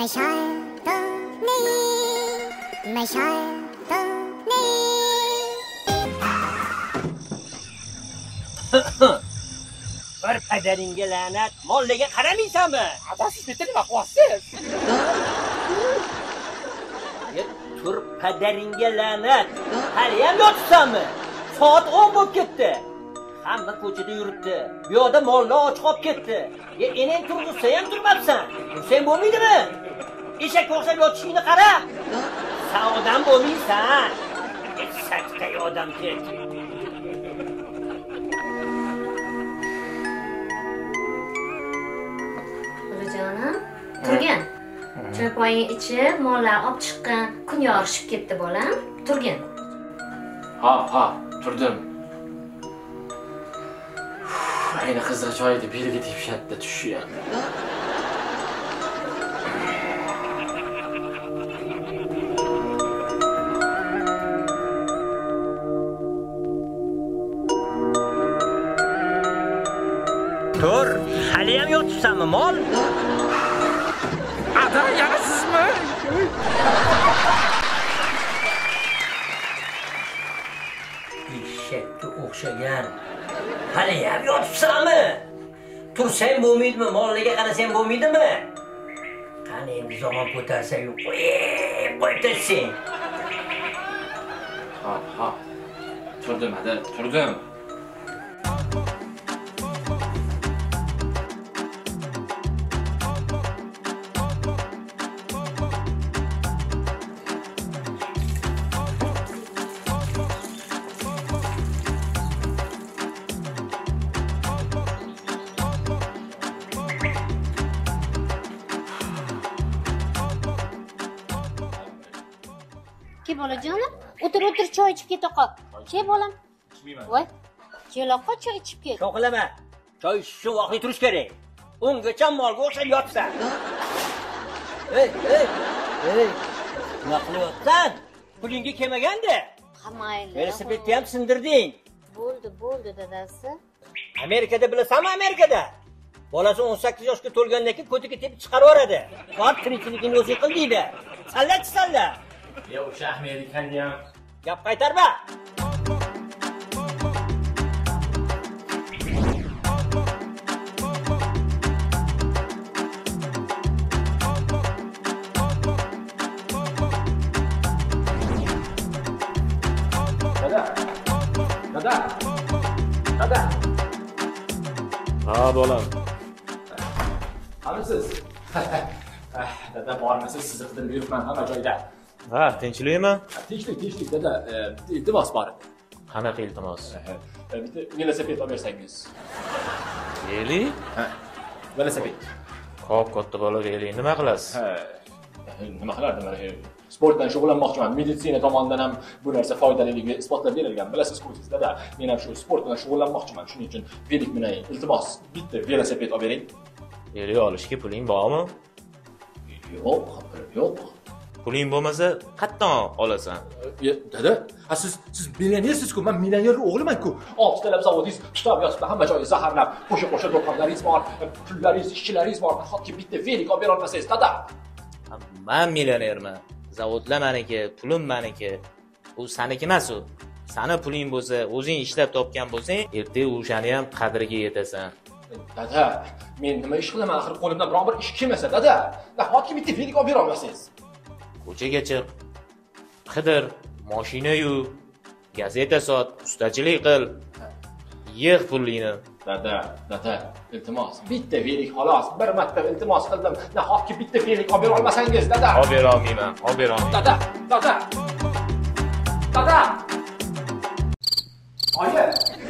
Bir padaringga la'nat, mollaga qaramaysanmi? Adasiz bitta nima qilyapsiz? Tur padaringga la'nat. Hali ham yotibsanmi? Soat 10 bo'lib ketdi. Hamma ko'chada yuribdi. Bu yoqda mollar och qolib ketdi. Enang turg'izsa ham turmabsan. Sen bo'lmaydimi? Eshakka o'xshab yotishingni qara. Sen odam bo'lmaysan. Eshakday odam ket. Bolajonim, turgin. Cho'poying ichib, mollar olib chiqqan, kun yorishib ketdi bolam. Turgin. Ha, turdim. Ayni qizg'i joyida belgi tepishadi tushi ham. Tur, hali ham yotibsanmi, mol? Ada, yana sizmi? Eshakka o'xshagan. Hali ham yotibsanmi? Tursang bo'lmaydimi, mollarga qarasang bo'lmaydimi? Qani endi zamon ko'tarsa-yu qo'yib tasing. Ha. Turdim, Ada, turdim. Ke bolajonim, o'tir choy ichib keta qol. Ke bolam. Ichmayman. Voy. Kelaqa choy ichib ket. Sho'qilama. Choy ichishga vaqtli turish kerak. Ungacha molga o'xshab yotsan. Ey. Nima qilyapsan? Pulingga kelmaganda? Qamayli. Velosipedni ham sindirding. Bo'ldi dadasi. Amerikada bilasanmi, Amerikada? Bolasi 18 yoshga to'lgandan keyin ko'tiga tepib chiqarib yuboradi. Bor tirikchiligini o'zi qil deydi. Salla. Ya o'sha Amerikani ham Gap qaytarma. Dada. Ha bolam. Qanisiz? Dada bormisiz, sizni qidirib yuribman hamma joyda. Ha, tinchlikmi? Tinchlik dada. Iltimos bor. Qanaqa iltimos? Bitta velosiped olib bersangiz. Veli? Ha. Velosiped. Xo'p, katta bola Veli nima qilasiz? Ha. Nima qilardim? Sportdan shug'ullanmoqchiman. Meditsina tomonidan ham bu narsa foydaliligi isbotlab berilgan. Bilasiz-ku siz dada. Men ham shu sport bilan shug'ullanmoqchiman. Shuning uchun velik bilan iltimos bitta velosiped olib bering. Veli olishga puling bormi? Yo'q. Puling bo'lmasa, qayerdan olasan? Dada, siz millionersiz-ku, men millioner o'g'liman-ku. 6 talab zavodingiz tutab yotibdi, hamma joyni zaharlab, qo'sha do'konlaringiz bor, pullaringiz, ishchilaringiz bor. Nahotki bitta velik olib bera olmasangiz, dada? Men millionerman. Zavodlar meniki, pulim meniki. U saniki emas u. Sani puling bo'lsa, o'zing ishlab topgan bo'lsang, ertaga o'shani ham qadriga yetasan. Dada, men nima ish qilaman? Axir qo'limdan biror bir ish kelmasa, dada. Nahotki bitta velik olib bera olmasangiz? Ko'chaga chiq. Qidir, mashina yu, gazeta sot, ustachilik qil. Yig' pulingni. Dada, iltimos, bitta velik xolos, bir marta iltimos qildim. Nahotki bitta velik olib bera olmasangiz, dada? Olib bera olmayman, olib bera olmayman. Dada. Oyi.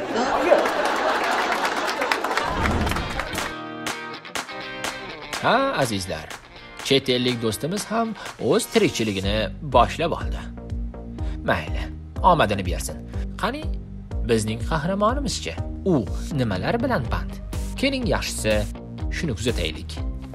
Ha, azizlar. Chet ellik do'stimiz ham o'z tirikchiligini boshlab oldi. Mayli, omadini bersin. Qani, bizning qahramonimizchi? U nimalar bilan band? Keling, yaxshisi shuni kuzataylik.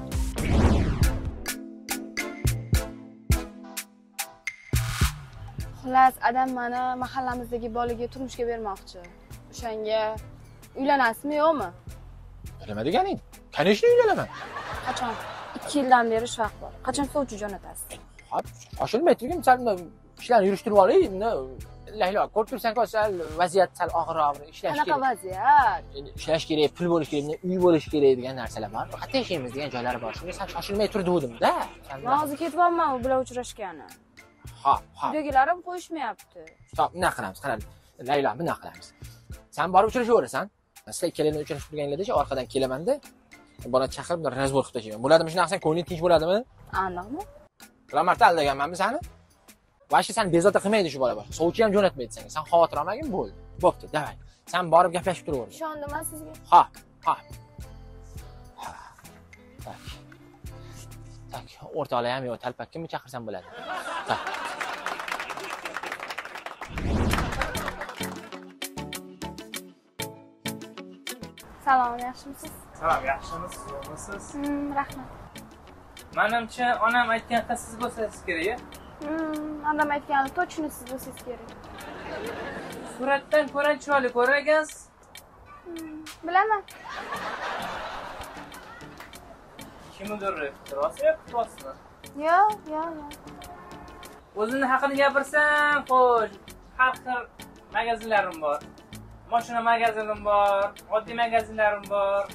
Xullas, adam meni mahallamizdagi bolaga turmushga bermoqchi. O'shanga uylanasizmi, yo'qmi? Nima deganing? Конечно uylanaman. Qachon? 2 yildan beri ish vaqt bor. Qachon sovchi jo'natasiz? Hop, shoshilmay turgin, sal ishlarni yurishtirib olaylik. Laylo, ko'rib tursan-ku, sal vaziyat sal og'irroq, ishlash Qanaqa kerak. vaziyat? Endi ishlash kerak, pul bo'lish kerak, uy bo'lish kerak degan narsalar bor. Qayerda yashaymiz degan joylari bor. Shunga sal shoshilmay tur dedim-da. Men hozir ketyapman u bilan uchrashgani. Ha. Uydagilarim qo'yishmayapti. Stop, nima qilamiz? Qarang. Laylo, nima qilamiz? Sen borib uchrashaverasan. Sizlar ikkalangiz uchrashib turganinglarda orqadan kelaman-da. Bola chaqirib, razbor qilib tashlayman. Bo'ladimi shunaqa qilsang, ko'ngling tinch bo'ladimi? Aniqmi? Biron marta aldaganmanmi seni? Vashi sen bezovta qilmaydi shu bola bosh. Sovchi ham jo'natmaydi senga. Sen xavotir olmagin, bo'ldi. Bo'pti, davay. Sen borib gaplashib turaver. Ishondim sizga. Ha. Tak, o'rtoqlar ham yo'q, talpakkami chaqirsam bo'ladi. Tak. Salom, yaxshimisiz? Salom, yaxshimisiz, yo'qmisiz? Rahmat. Menimcha, onam aytganida siz bo'lsangiz kerak. Adam aytgani точно siz bo'lsangiz kerak. Suratdan ko'ra chiroyli ko'ragansiz. Bilaman. Kimdir kutib Yo'q. O'zini haqini gapirsam, xo'sh, har xil magazinlarim bor. Mashina magazinim bor, oddiy magazinlarim bor.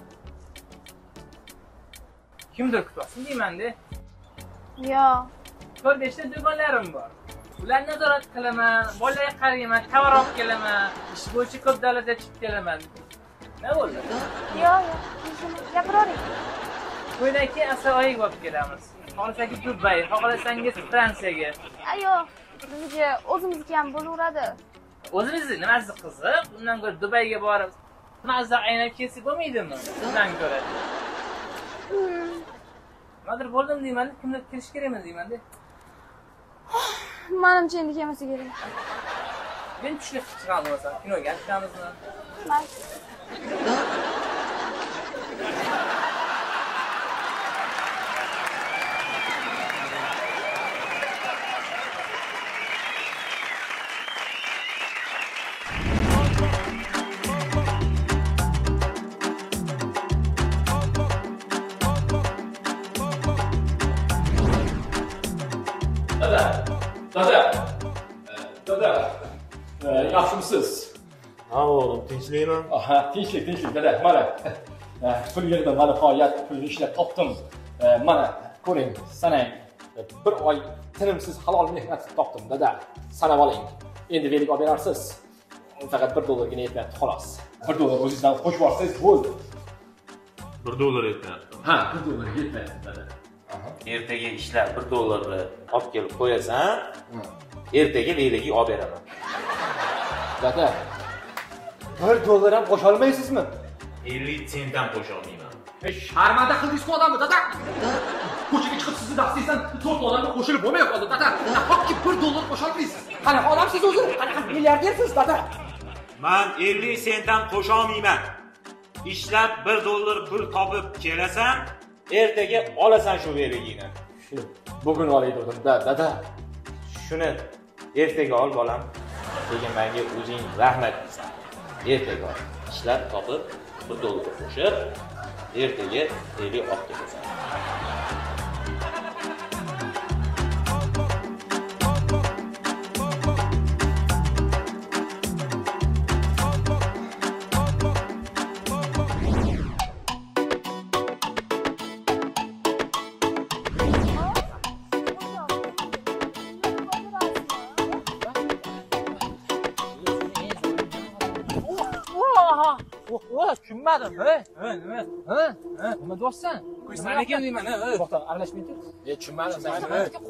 Kimdir kutyapsin deyman-da. Yo'q. 4-5 ta do'konlarim bor. Ularni nazorat qilaman, bolalarga qarayman, tovar olib kelaman, ish bo'yicha ko'p davlatga chiqib kelaman. Nima bo'ldi? Yo'q. Gapiravering. To'ydan keyin Asroyiga borib kelamiz. Xohlasangiz Dubay, xohlasangiz Fransiyaga. Yo'q. Bizga o'zimizniki ham bo'laveradi. O'zingizni nimasi qiziq? Undan ko'ra Dubayga borib, mazza aynab kelsak bo'lmaydimi? Undan ko'ra. Nimadir bo'ldim deyman, kimdir kirish kerakmi deyman-da. Menimcha endi kelmasa kerak. Men tushlik chiqamiz bo'lsa, kinoga chiqamizmi? Mayli. Dada. Yaxshimisiz? Ha, o'g'lim, tinchlikmi? Aha, tinchlik, dada. Mana. Pul yerda mana nihoyat pulni ishlab topdim. Mana, ko'ring, sanang. Bir oy tinimsiz halol mehnat topdim, dada. Sanab oling. Endi velik olib berarsiz. Faqat $1 gina yetmayapti, xolos. $1 o'zingizdan qo'shib olsangiz bo'ldi. $1 yetmayapti. Ha, $1 yetmayapti, dada. Ertaga ishlab $1 olib kelib qo'yasan, ertaga velig'i olib beraman. Dada, $1 ham qo'sha olmaysizmi? 50 sentdan qo'sha olmayman. Sharmanda qildingiz-ku odamni, dada. Ko'chaga chiqib sizni dastangizdan 4 odamga qo'shilib bo'lmay qoldi, dada. Nahotki $1 qo'sha olmaysiz? Qanaqa odamsiz o'zi? Qanaqa milliardersiz, dada? Men 50 sentdan qo'sha olmayman. Ishlab $1 pul topib kelasan, ertaga olasan shu velig'ini. Shuni bugun olaydim, dada. Shuni ertaga ol bolam. Keyin menga o'zing rahmat deysan. Ertaga ol. Ishlab topib $1 qo'shib, ertaga velig'i olib kelasan. Tushunmadim. Nima? Nima deyapsan? Sen kim deyman? To'xta, aralashmay tur. Tushunmadim sen.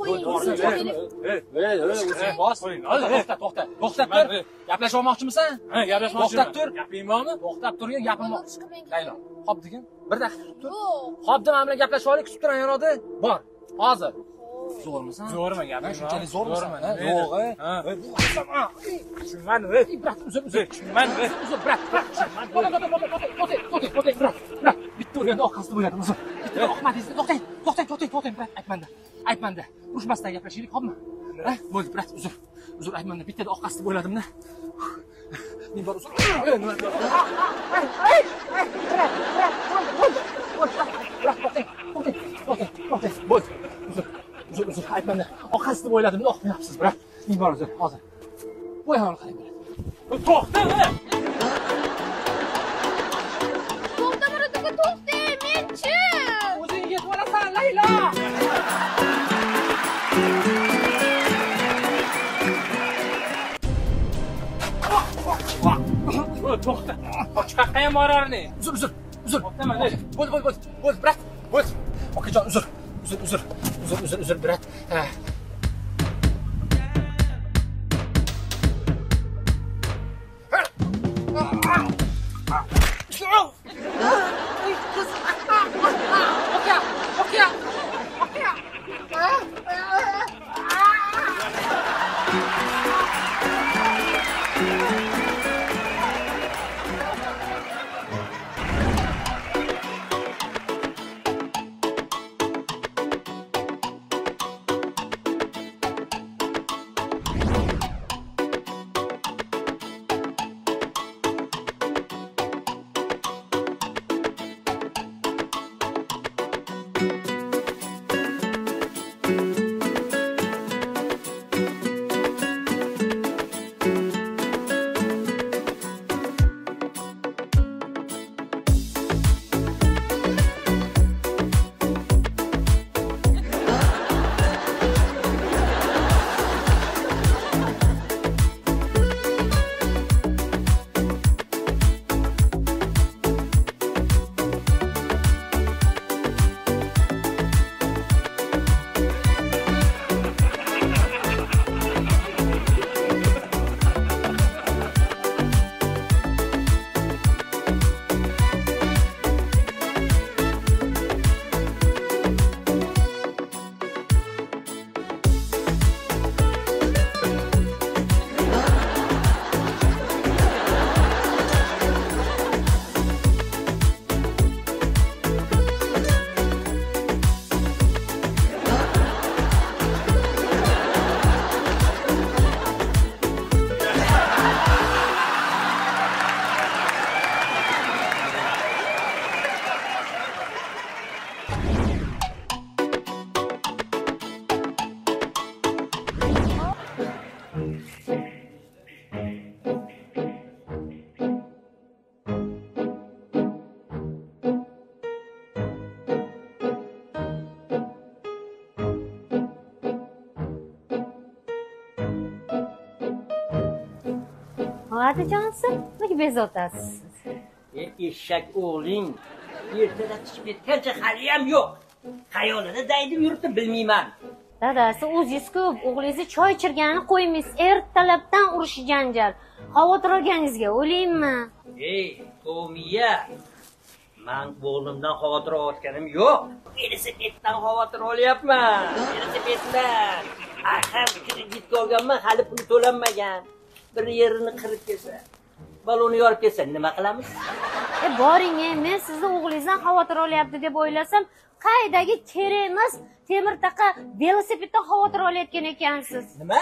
To'xta. To'xtab tur. Gaplashmoqchimisan? Ha, gaplashmoqchiman. To'xtab tur. Gapingmi? To'xtab turgan gapimni. Laylo, hop degin. Bir daqiqa tur. Hop deb bilan gaplashib olaylik, kutib turan yo'qda. Bor. Hozir. Zo'rmisan? Zo'rmi gaping? Shunchalik zo'rmisan? Yo'q, tushunmadim. Brat, uzr. Tushunmadim. Uzr, brat. Brat. Bitta o'rganda orqasida bo'ladim, uzr. Bitta oqmadingiz. To'xtang, brat. Aytmanda. Urushmasdan gaplashaylik, hopmi? Ha? Bo'ldi, brat, uzr. Uzr, aytmanda. Bittada orqasida bo'ladim-da. Men bor uzr. Brat, to'xtang. aytmanda oqasi deb o'yladim, oqmayapsiz, brat. Men bor o'zim, hozir. Bu ayol qarang. To'xta! To'xta, Murat aka, to'xta, menchi. O'zing yetib olasan, Laylo. To'xta. Chiqaqqa ham borarni. Uzr. To'xtama, Bo'ldi, brat. Bo'ldi. Okajon, uzr, brat. Vadajonsiz, nega bezovtasiz? Eshak o'g'ling ertalab chiqib ketgancha haliyam yo'q. Xayolida daydib yuribdi, bilmayman. Dadasi, o'zingiz-ku o'g'lingizni choy ichirganini qo'ymaysiz. Ertalabdan urush janjal. Xavotir olganingizga o'laymi? Ey, Tomiya. Men o'g'limdan xavotir olayotganim yo'q. Velosipeddan xavotir olyapman. Velosipeddan. Axir kreditga olganman, hali pul to'lanmagan. Bir yerini qirib kelsa, balonni yorib kelsa, nima qilamiz? Boring, men sizni o'g'lingizdan xavotir olyapti deb o'ylasam, qaydagi kerak emas temir taqa velosipeddan xavotir olayotgan ekansiz. Nima?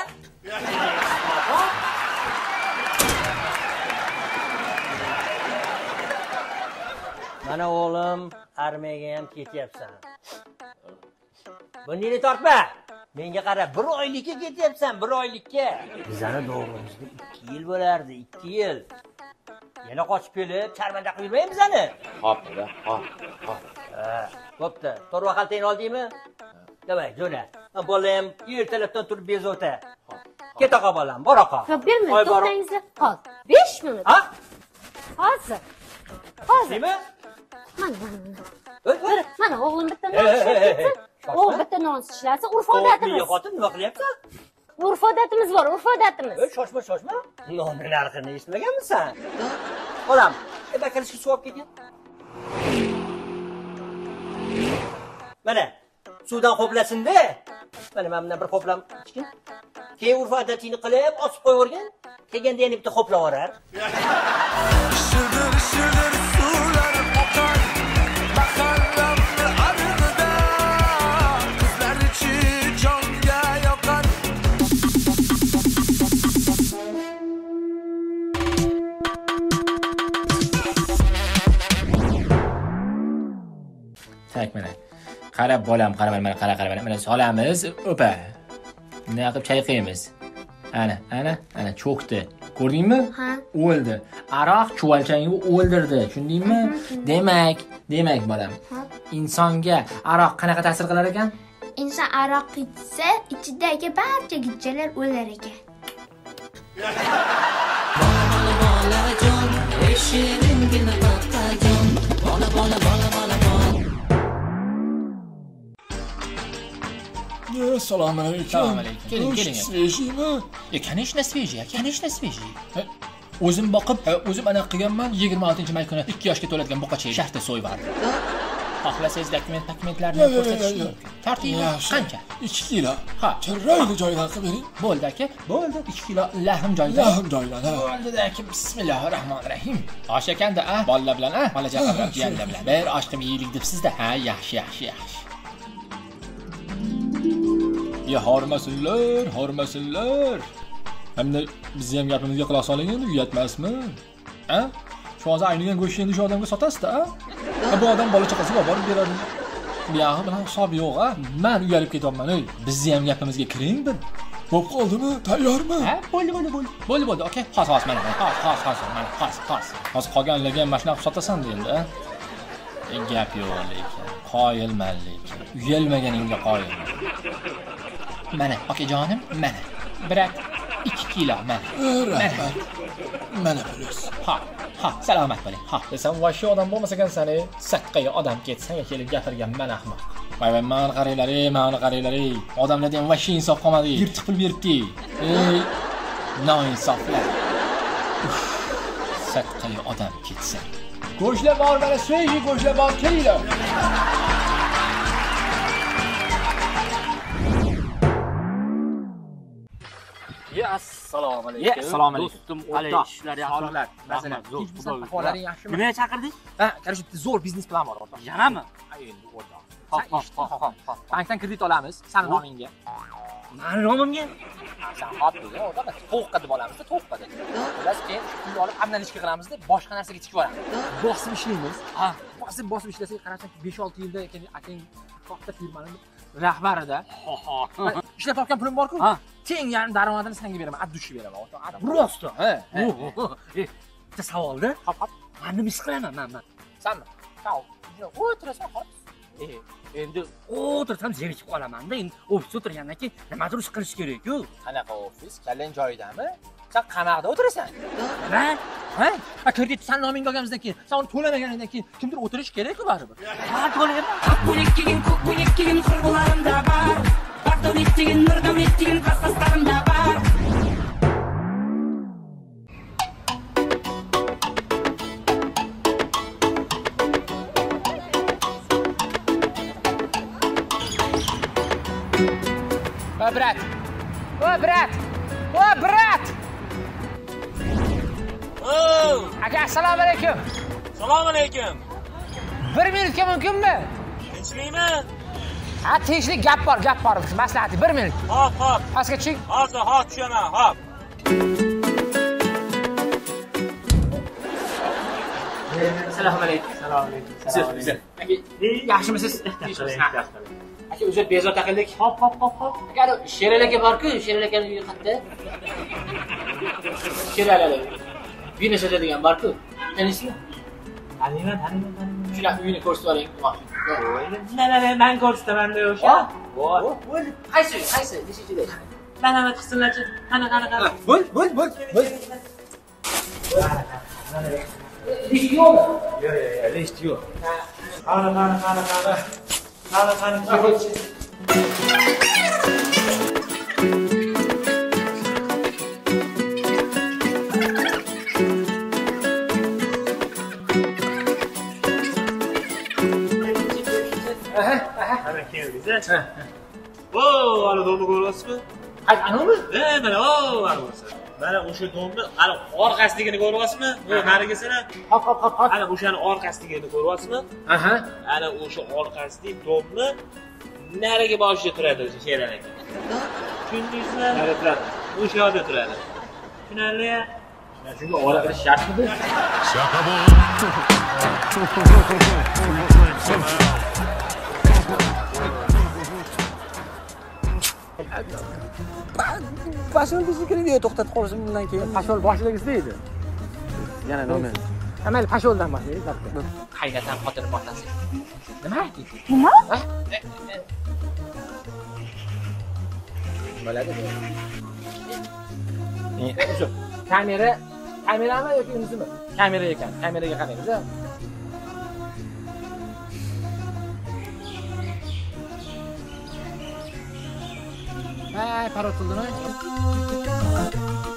Mana o'g'lim, armiyaga ham ketyapsan. Bundini tortma. Menga qara, 1 oylikka ketyapsan, 1 oylikka. Bizani doğrumizda 2 yil bo'lardi, 2 yil. Yana qochib kelib, charmanda qilib yurmaymiz bizani. Hop, hop. Bo'pti. To'rva xaltangni oldingmi? Davay, jo'na. Bolam ertalabdan turib bezovta. Keta qoq bolam, bor oqa. Yo'q, bermang, to'xtangizlar. Hozir 5 minut. Ha? Hozir. Nima? Mana o'g'lim bitta non ishlab ketsa, o'g'il bitta non ishlasa, urf-odatimiz. Xotin nima qilyapsan? Urf-odatimiz bor, urf-odatimiz. Shoshma. Nonni narxini eshitmaganmisan? Bolam, bakalishga suv olib kelgan. Mana, suvdan qo'plasin-da. Mana mendan bir qo'plam ichgin. Keyin urf-odatingni qilib, osib qo'yavergin. Kelganda yana bitta qo'plab olar. Qarab bolam, qara mana solamiz, o'pa. Nima qilib chayqaymiz? Ana cho'kdi. Ko'rdingmi? Ha. O'ldi. Aroq chuvalchangni o'ldirdi, tushundingmi? Demak bolam. Insonga aroq qanaqa ta'sir qilar ekan? Inson aroq ichsa, ichidagi barcha gijjalar o'lar ekan. Assalomu alaykum. Keling. Svejiymi? Конечно, свежий. O'zim boqib, o'zim anaqa qilganman. 26-may kuni 2 yoshga to'ladigan buqacha shartda so'yib xohlasangiz dokumentlarni ko'rsatish mumkin. Tartibi qancha? 2 kilo. Ha, Chiroyli joydan qilib bering. bo'ldi aka, bo'ldi. 2 kilo lahm joyda. Bo'ldi aka, bismillahirrohmanirrohim. Osh ekanda, bolalar bilan, bolachaqa bilan, jiyanlar bilan. Bir osh qilib yeylik debsiz-da. Ha, yaxshi. Ya hormasinlar. Hamda bizni ham gapimizga quloq soling endi, uyatmasmi? Ha? Shu hozir aynigan go'shtni shu odamga sotasiz-da, bu odam bola chaqasiga olib borib beradi. Buyog'i bilan hisob yo'q, Men uyalib ketyapman, Bizni ham gapimizga kiring bir. Bo'p qoldimi? Tayyormi? Ha, bo'ldi. Okey. Xos, mana. Xos. Hozir qolganlarga ham mashina qilib sotasan endi, Gap yo'q lekin. Qoyilman lekin. Uyalmaganingga qoyilman. Mana, okajonim, mana. Birak 2 kilo mana. Mana pulus. Ha, salomat bo'ling. Ha, desam, "Voy, shu odam bo'lmasa ekan-san, saqqaga odam ketsang kelib gapirgan mana ahmoq." Voy, meni qaranglar, Odamlarda ham vashi insof qolmadi. Yirtiq pul beribdi. Noinsoflar. Saqqaga odam ketsa. Go'shtlar bor, mana sveji go'shtlar bor, kelinglar. Assalomu alaykum. Do'stim, qalay ishlar yaxshi? Masalan, ahvollaring yaxshimi? Nimaga chaqirding? Qarshi zo'r biznes plan bor o'rtoq. Yanami? Endi o'rtoq. Hop. Bankdan kredit olamiz, sani nomingga. Mani nomimga? Sen hop dedi, o'rtoq. To'qqa deb olamiz, to'qqa deb. Biz keyin shu pulni olib obnalishga qilamiz deb boshqa narsaga tikib yuboramiz. Bosim ishlaymiz. Bosim ishlasak, qarasang 5-6 yilda akang katta firmaning rahbarida. Ishlab topgan pulim bor-ku. Teng yarim daromadini senga beraman, addushi beraman, o'rtoq. Ro'sta. Bitta savolda. Hop. Meni nima ish qilaman men? Sanmi? Sağ ol. O'tirasan, xolos. Endi o'tirsam zerikib qolaman-da. Endi ofisda o'tirgandan keyin nimadir ish qilish kerak-ku. Qanaqa ofis? Kallang joyidami? Sen qamoqda o'tirasan. Ha? Kredit san nomingga olganimizdan keyin, sen uni to'lamaganingdan keyin kimdir o'tirish kerak-ku baribir. Ha, to'layman. Ko'k qurg'ularimda bor. Baqdon ettigin, nurdon ettigin, qasqaslarimda bor. Brat! Aka, assalomu alaykum. Assalomu alaykum. 1 minutga mumkinmi? Tinchlikmi? Ha, tinchlik gap bor. Maslahati 1 minut. Hop. Pastga tushing. Hozir tushaman, hop. Assalomu alaykum. Sizlar. Aka, yaxshimisiz? Aka, o'zi bezovta qildik. Hop. Aka, Sherali aka bor-ku, Sherali akaning uyi qayerda? Sherali. Vino sotadigan bor-ku. Tanisizmi? Taniyman. Shular uyini ko'rsatib oling. Men ko'rsataman-da o'sha. Bo'ldi. Qaysi? Nechida? Marhamat qilsinlarchi. Qani. Bo'l. Lift yo'qmi? Lift yo'q. Ana keldiz. Oo, ana domni ko'ryapsizmi? Anami? Mana ana bo'lsa. Mana o'sha domni, ana orqasidagini ko'ryapsizmi? Narigisini. Hop. Ana o'shani orqasidagini ko'ryapsizmi? Ana o'sha orqasidagi domni nariga boshida turadi o'sha Sherali aka. Tushundingizmi? Nari turadi. O'sha yerda turadi. Tushunarli? Shunga ora qilish shartmidi? pashol desa kerak, yo to'xtatib qolishim bundan keyin. Pashol boshlig'isi deydi. Yana nima? Mayli pasholdan boshlaylik, doctor. Qaynatam xotinni boshlasang. Nima aytding? Nima? Bo'ladi. O'sha kamerami yoki unizimi? Kamera ekan. Kameraga qaraymiz. Ay, parod qildimi?